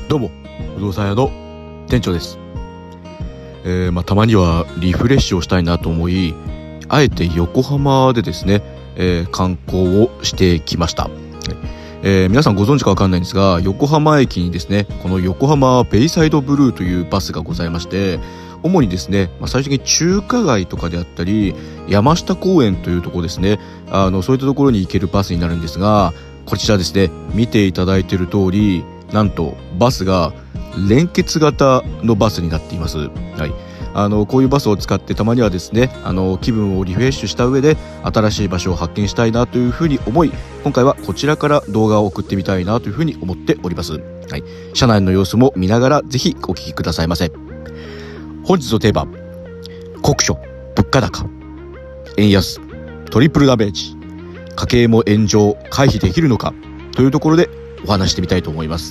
どうも、不動産屋の店長です。たまにはリフレッシュをしたいなと思い、あえて横浜でですね、観光をしてきました。皆さんご存知かわかんないんですが、横浜駅にですね、この横浜ベイサイドブルーというバスがございまして、主にですね、最終的に中華街とかであったり、山下公園というところですね、そういったところに行けるバスになるんですが、こちらですね、見ていただいている通り、なんとバスが連結型のバスになっています。はい、こういうバスを使ってたまにはですね、気分をリフレッシュした上で新しい場所を発見したいなというふうに思い、今回はこちらから動画を送ってみたいなというふうに思っております。はい、車内の様子も見ながらぜひお聞きくださいませ。本日のテーマ、酷暑、物価高、円安、トリプルダメージ、家計も炎上回避できるのかというところでお話してみたいと思います。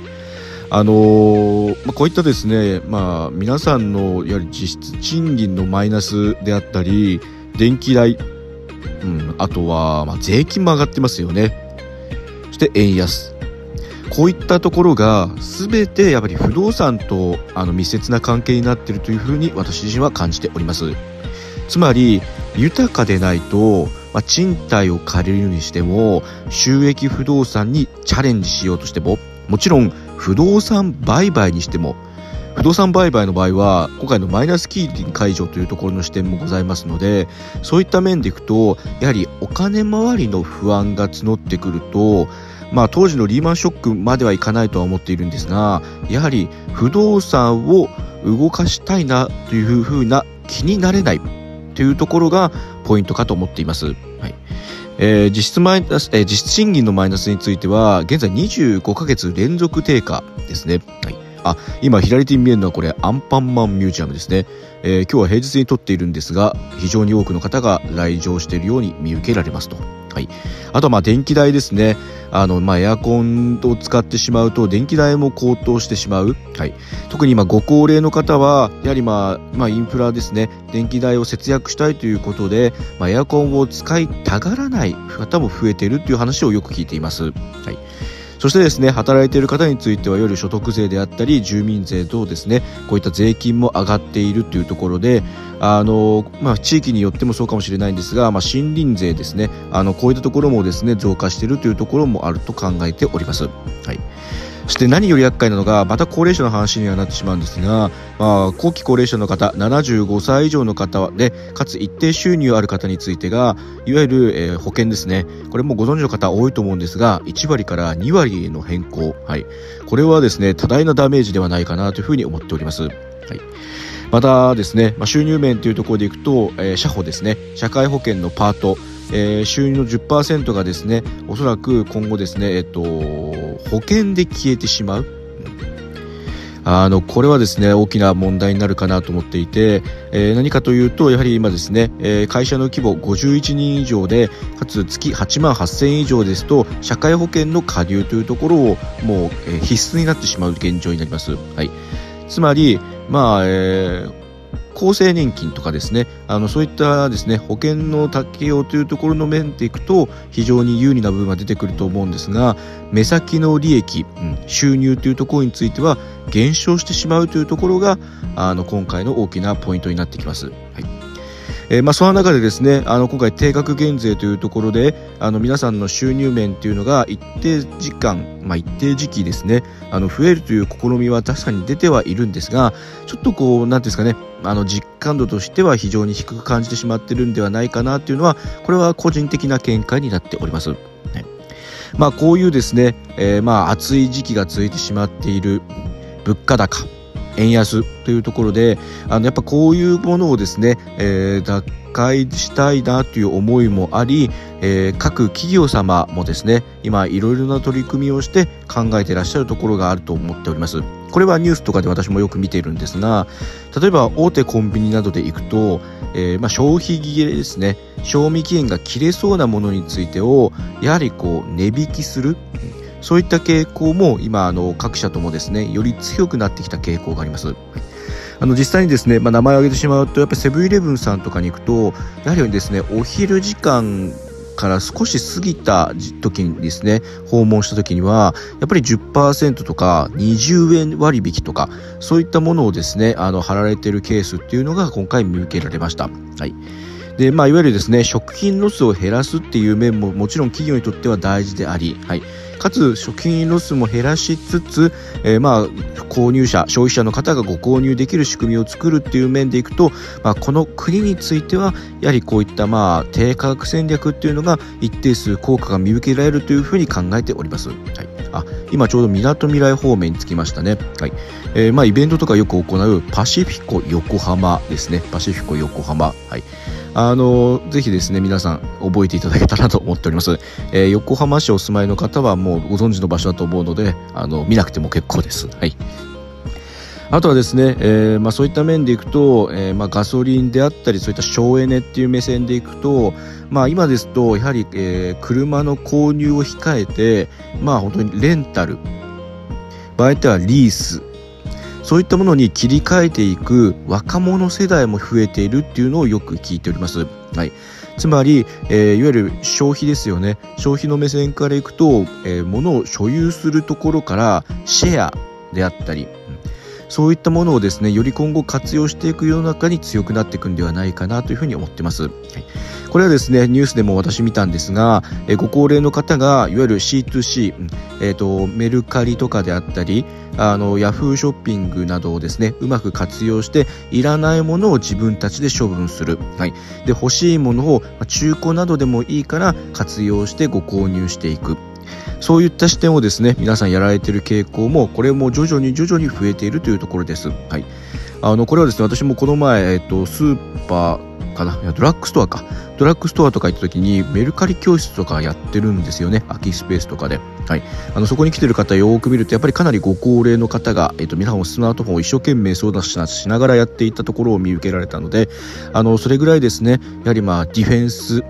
こういったですね、皆さんのやはり実質賃金のマイナスであったり、電気代、あとは税金も上がってますよね。そして円安、こういったところが全てやっぱり不動産と密接な関係になっているというふうに私自身は感じております。つまり豊かでないと、賃貸を借りるにしても、収益不動産にチャレンジしようとしても、もちろん不動産売買にしても、不動産売買の場合は今回のマイナス金利解除というところの視点もございますので、そういった面でいくとやはりお金回りの不安が募ってくると、当時のリーマンショックまではいかないとは思っているんですが、やはり不動産を動かしたいなというふうな気になれないというところがポイントかと思っています。はい、実質賃金のマイナスについては現在25ヶ月連続低下ですね。はい、今左手に見えるのはこれアンパンマンミュージアムですね。今日は平日に撮っているんですが、非常に多くの方が来場しているように見受けられますと。はい、あとは電気代ですね。エアコンを使ってしまうと電気代も高騰してしまう。はい、特に今ご高齢の方はやはりインフラですね、電気代を節約したいということで、エアコンを使いたがらない方も増えているという話をよく聞いています。はい、そしてですね、働いている方については、いわゆる所得税であったり住民税等ですね、こういった税金も上がっているというところで、地域によってもそうかもしれないんですが、森林税ですね、こういったところもですね増加しているというところもあると考えております。はい、そして何より厄介なのが、また高齢者の話にはなってしまうんですが、後期高齢者の方、75歳以上の方でかつ一定収入ある方についてが、いわゆる、保険ですね、これもご存知の方多いと思うんですが、1割から2割への変更、はい、これはですね多大なダメージではないかなというふうに思っております。はい、またですね、収入面というところでいくと、社保ですね、社会保険のパート、収入の 10% がですね、おそらく今後ですね、保険で消えてしまう。これはですね大きな問題になるかなと思っていて、何かというと、やはり今ですね、会社の規模51人以上でかつ月8万8000円以上ですと、社会保険の加入というところをもう、必須になってしまう現状になります。はい、つまり厚生年金とかですね、そういったですね保険の適用というところの面でいくと非常に有利な部分が出てくると思うんですが、目先の利益、収入というところについては減少してしまうというところが今回の大きなポイントになってきます。はい、その中でですね、今回定額減税というところで皆さんの収入面というのが一定時間、一定時期ですね増えるという試みは確かに出てはいるんですが、ちょっとなんていうんですかね、実感度としては非常に低く感じてしまっているんではないかなというのは、これは個人的な見解になっております。はい、こういうですね、暑い時期が続いてしまっている物価高、円安というところで、やっぱこういうものをですね、打開したいなという思いもあり、各企業様もですね今いろいろな取り組みをして考えていらっしゃるところがあると思っております。これはニュースとかで私もよく見ているんですが、例えば大手コンビニなどで行くと、消費切れですね、賞味期限が切れそうなものについてをやはり値引きする、そういった傾向も今各社ともですねより強くなってきた傾向があります。実際にですね、名前を挙げてしまうと、やっぱりセブンイレブンさんとかに行くと、やはりですねお昼時間から少し過ぎた時にですね、訪問した時にはやっぱり 10% とか20円割引とかそういったものをですね貼られているケースっていうのが今回見受けられました。はい。でいわゆるですね食品ロスを減らすっていう面ももちろん企業にとっては大事であり、はい、かつ食品ロスも減らしつつ、購入者消費者の方がご購入できる仕組みを作るっていう面でいくと、この国についてはやはりこういった低価格戦略っていうのが一定数効果が見受けられるというふうに考えております。はい。今ちょうどみなとみらい方面に着きましたね。はい。イベントとかよく行うパシフィコ横浜ですね。パシフィコ横浜。はい。ぜひですね皆さん覚えていただけたらと思っております。横浜市お住まいの方はもうご存知の場所だと思うので見なくても結構です。はい。あとはですね、そういった面でいくと、ガソリンであったりそういった省エネっていう目線でいくと、今ですとやはり、車の購入を控えて本当にレンタル場合によってはリースそういったものに切り替えていく若者世代も増えているっていうのをよく聞いております。はい。つまり、いわゆる消費ですよね。消費の目線からいくと、物を所有するところからシェアであったり、そういったものをですねより今後活用していく世の中に強くなっていくんではないかなというふうに思ってます。はい。これはですねニュースでも私見たんですが、ご高齢の方がいわゆる C2C、メルカリとかであったりヤフーショッピングなどをですねうまく活用していらないものを自分たちで処分する。はい。で欲しいものを中古などでもいいから活用してご購入していく。そういった視点をですね皆さんやられている傾向もこれも徐々に増えているというところです。はい。これはですね私もこの前、スーパーかなドラッグストアとか行った時にメルカリ教室とかやってるんですよね。空きスペースとかで。はい。そこに来てる方よく見るとやっぱりかなりご高齢の方が、皆さんスマートフォンを一生懸命操作しながらやっていたところを見受けられたのでそれぐらいですねやはりディフェ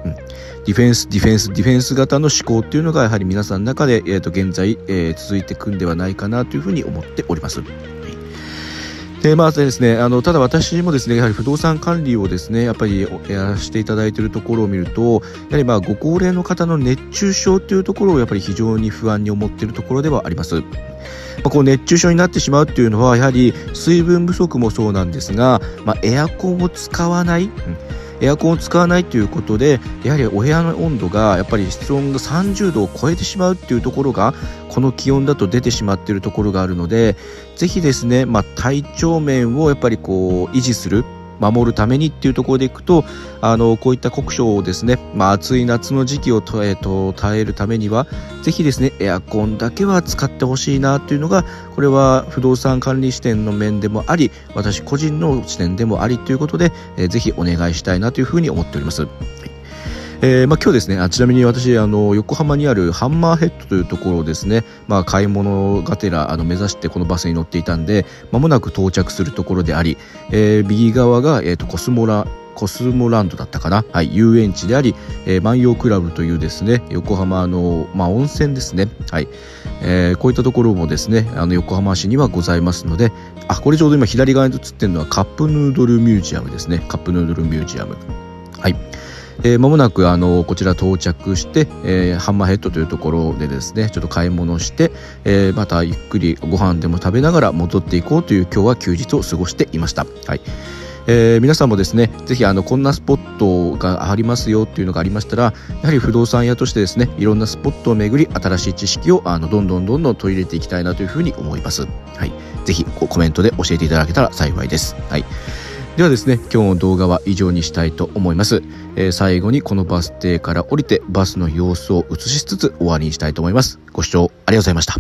ンス型の思考っていうのがやはり皆さんの中で、現在、続いていくんではないかなというふうに思っております。でですね、ただ私もですねやはり不動産管理をですねやっぱりやらせていただいているところを見るとやはりご高齢の方の熱中症というところをやっぱり非常に不安に思っているところではあります。こう熱中症になってしまうっていうのはやはり水分不足もそうなんですが、エアコンを使わないということでやはりお部屋の温度がやっぱり室温が30度を超えてしまうっていうところがこの気温だと出てしまっているところがあるのでぜひですね、体調面をやっぱり維持する守るためにっていうところでいくとこういった酷暑をですね、暑い夏の時期を耐えるためにはぜひですねエアコンだけは使ってほしいなというのがこれは不動産管理視点の面でもあり私個人の視点でもありということで、ぜひお願いしたいなというふうに思っております。はい。今日ですねちなみに私横浜にあるハンマーヘッドというところをですね、買い物がてら目指してこのバスに乗っていたんで間もなく到着するところであり、右側が、コスモランドだったかな、はい、遊園地であり、万葉クラブというですね横浜の、温泉ですね。はい。こういったところもですね横浜市にはございますのでこれちょうど今左側に映ってるのはカップヌードルミュージアムですね。カップヌードルミュージアム。はい。間もなくこちら到着して、ハンマーヘッドというところでですねちょっと買い物して、またゆっくりご飯でも食べながら戻っていこうという今日は休日を過ごしていました。はい。皆さんもですねぜひこんなスポットがありますよっていうのがありましたらやはり不動産屋としてですねいろんなスポットを巡り新しい知識をどんどん取り入れていきたいなというふうに思います。はい。ぜひコメントで教えていただけたら幸いです。はい。ではですね今日の動画は以上にしたいと思います。最後にこのバス停から降りてバスの様子を映しつつ終わりにしたいと思います。ご視聴ありがとうございました。